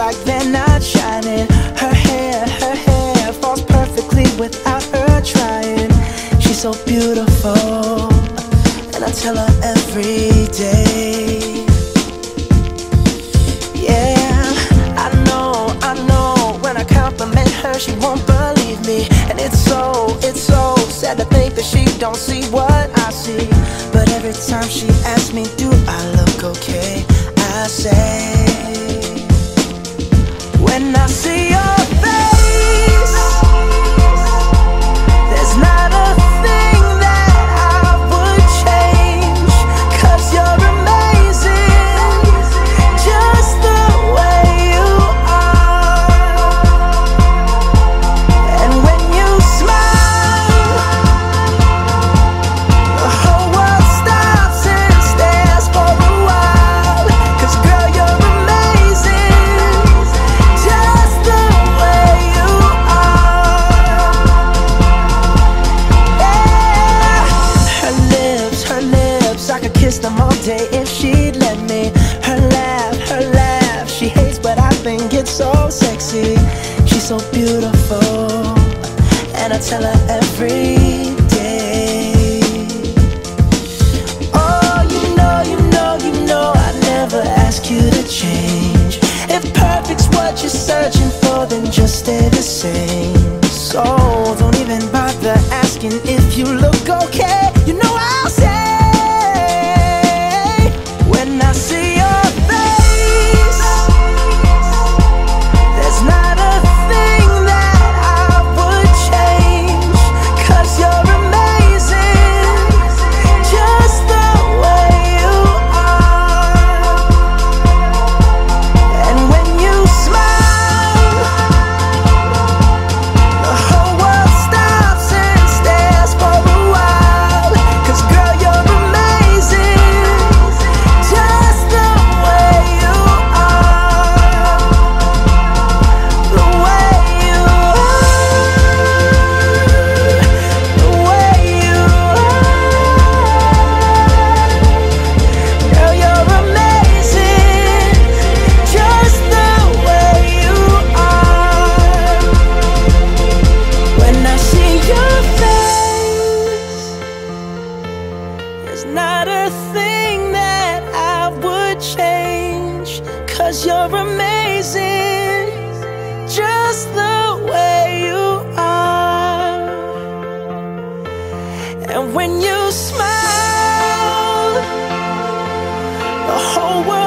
like they're not shining. Her hair falls perfectly without her trying. She's so beautiful, and I tell her every day. Yeah, I know, when I compliment her, she won't believe me. And it's so sad to think that she don't see what I see. But every time she asks me, do I look okay, I say, when I see your face, there's not a thing that I would change. 'Cause you're amazing, just the way you are. And when you smile, the whole world stops and stares for a while. 'Cause girl, you're amazing, just the way you are. Yeah. Her lips, I could kiss them all day if she'd let me. Her laugh, she hates but I think it's so sexy. She's so beautiful, and I tell her every day. Oh, you know, I never ask you to change. If perfect's what you're searching for, then just stay the same. So don't even bother asking if you look okay. You know I'll say, when I see your face, there's not a thing that I would change. 'Cause you're amazing, just the way you are. And when you smile, the whole world stops and stares for a while. 'Cause girl, you're amazing, just the way you are. The way you are, the way you are. Girl, you're amazing, just the way you are. When I see your face, there's not a thing that I would change. 'Cause you're amazing, just the way you are. And when you smile, the whole world